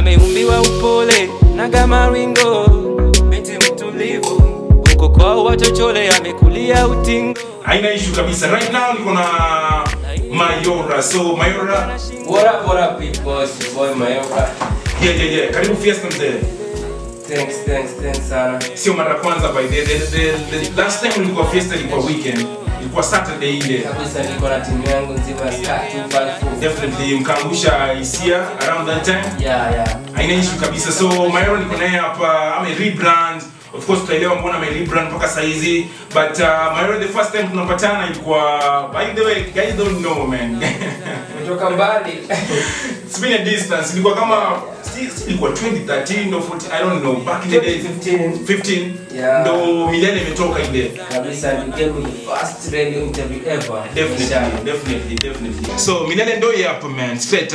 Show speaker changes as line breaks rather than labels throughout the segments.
ameumbiwa upole na gamaringo, binti mtulivu, uko kwao wachochole, amekulia utingo.
Haina issue kabisa. Right now niko na Mayora. So Mayora,
What up people, it's your boy Mayora.
Yeah. Karibu Fiesta mzee.
Thanks sana.
Sio mara kwanza by the last time nilikuwa Fiesta ilikuwa weekend. Ilikuwa Saturday ile.
Kabisa nilikuwa na timu yangu nzima ya Star 254.
Definitely mkaangusha hisia around that time.
Yeah.
Haina issue kabisa. So Mayora niko naye hapa, ame rebrand. Of course tutaelewa mbona ame rebrand mpaka saizi. But Mayora, the first time tunapatana ilikuwa, by the way, guys don't know man.
Kutoka mbali.
It's been a distance. Ilikuwa kama ilikuwa 2013 or 14, I don't know, back in the day 15.
Yeah.
Ndo milele imetoka ile.
Kabisa ni gave me the first radio interview ever.
Definitely. So milele ndo hapa man, straight up.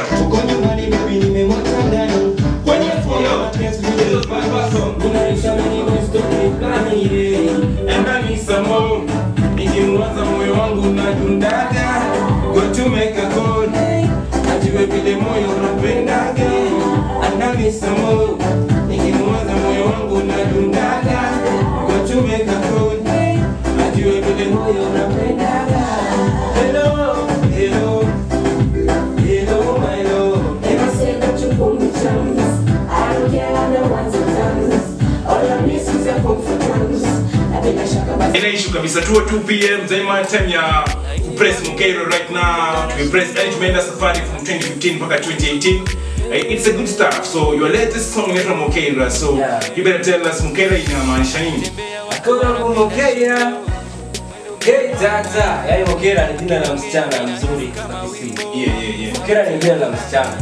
Nikimwaza moyo wangu unadundaga, go to make a code, ajiwe vile moyo unapendaga, andani samo. Nikimwaza moyo wangu unadundaga, go to make a code, ajiwe vile moyo unapendaga. Hello my love.
Never say that you pull me chums. I don't care the ones and tongues. All I miss is your comfort tongues.
Ina issue kabisa. 2 PM Jaymah, time ya press Mokeira right now. We press tumeenda safari from 2015 mpaka 2018. It's a good start. So your latest song is from Mokeira. So you better tell us Mokeira inamaanisha nini?
Akona Mokeira. Hey tata, yaani Mokeira ni jina la msichana mzuri kabisa.
Yeah.
Mokeira ni jina la msichana.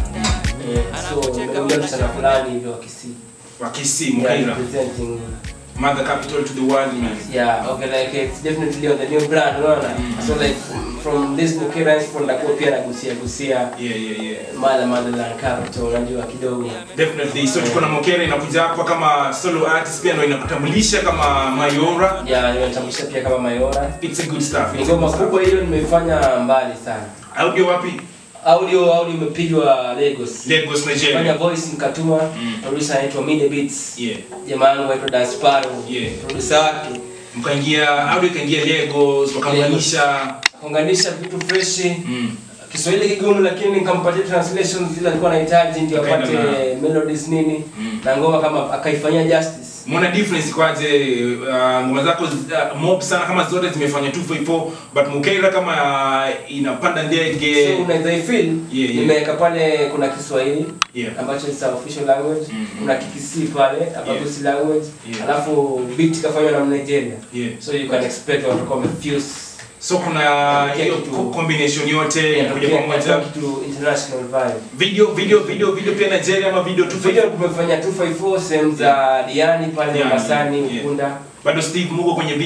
So ndio msichana fulani hivyo
wa Kisii, Mokeira.
Representing
Mother capital to the world, man.
Yeah, okay, like it's definitely on the new brand, so like from this Mokeira from the copy na gusia.
Yeah.
Motherland capital, unajua kidogo.
Definitely. So tuko na Mokeira inakuja hapa kama solo artist, pia ndio inakutambulisha kama Mayora.
Yeah, inatambulisha pia kama Mayora.
It's a good stuff.
Ngoma kubwa hiyo nimefanya mbali sana.
Audio wapi?
Audio imepigwa Lagos,
Nigeria.
Fanya voice mkatuma, producer anaitwa Mide Beats.
Yeah.
Jamaa wangu anaitwa Dance Paro.
Yeah.
Producer wake.
Audio ikaingia Lagos,
wakaunganisha vitu fresh. Kiswahili kigumu lakini nikampatia translations zile alikuwa anahitaji ndio apate melodies nini. Na ngoma kama akaifanyia justice.
Mwana difference kwaje? Ngoma zako mob sana kama zote zimefanya 254, but Mokeira kama inapanda ndege.
So unaweza feel nimeweka pale kuna Kiswahili ambacho ni official language, kuna Kikisi pale Abagusi language, alafu beat kafanywa na Nigeria. So you can expect what come fuse. So kuna hiyo combination yote inakuja pamoja to international vibe.
Video pia Nigeria ama video 254.
Video tumefanya 254 sehemu za Diani pale Masani Ukunda.
Bado Steve Mugo kwenye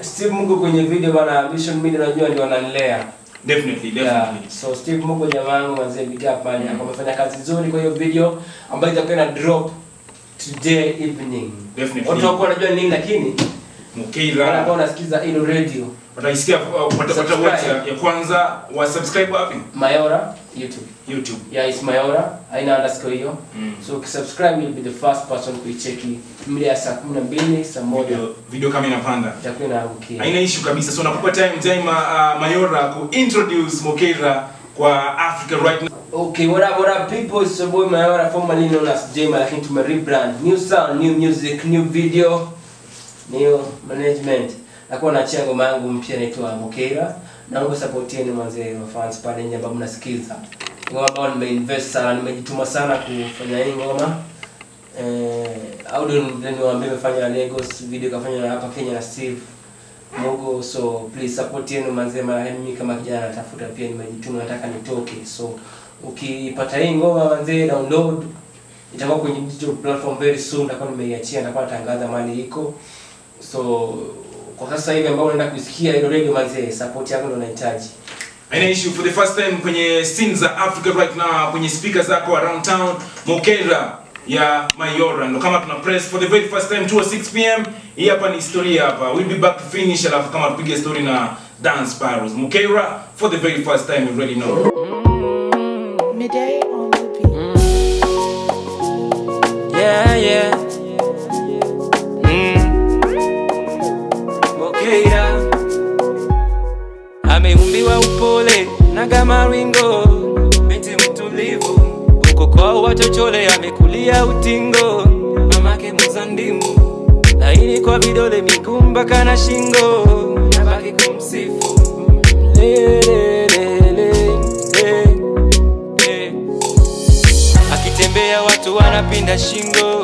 video
bana, Ambition Media najua ndio wananilea.
Definitely.
So Steve Mugo jamaa wangu mzee big up pale amefanya kazi nzuri kwa hiyo video ambayo itakwenda drop today evening.
Definitely.
Watu wako wanajua nini lakini
Mokeira
wanakuwa wanasikiza ile radio.
Wataisikia ya kwanza wa subscribe wapi?
Mayora YouTube.
Yeah,
it's Mayora. Haina underscore hiyo. So ukisubscribe you'll be the first person kuicheki mida ya saa 12 saa 1
video kama inapanda.
Itakuwa inaangukia.
Haina issue kabisa. So nakupa time Jaymah Mayora ku introduce Mokeira kwa Africa right now.
Okay, what up people? It's your boy Mayora, formerly known as Jaymah, lakini tume rebrand. New sound, new music, new video, new management. Nakuwa naachia ngoma yangu mpya inaitwa Mokeira. Naomba supportieni manze wa fans pale nje ambao mnasikiza. Ngoma ambayo nimeinvest sana, nimejituma sana kufanya hii ngoma. Audio ndio nimefanya Lagos, video kafanya hapa Kenya na Steve Mugo. So please supportieni manze, mimi kama kijana natafuta pia nimejituma, nataka nitoke. So ukipata hii ngoma manze download, itakuwa kwenye digital platform very soon, nitakuwa nimeiachia, nitakuwa natangaza mali iko. So kwa sasa hivi ambao unaenda kusikia ile radio manze, support yako ndio nahitaji.
Haina issue. For the first time kwenye scenes za Africa right now, kwenye speakers zako around town, Mokeira ya Mayora ndo kama tuna press for the very first time 2:06 PM. Hii hapa ni story hapa. We'll be back to finish alafu kama tupige story na Dance Sparrows. Mokeira for the very first time, you already know.
Midday on the beat.
yeah. Mokeira ameumbiwa upole na kama ringo, binti mtulivu, huko kwao wachochole, amekulia utingo, mamake mzandimu, laini kwa vidole, miguu mpaka na shingo, nabaki kumsifu. Akitembea watu wanapinda shingo,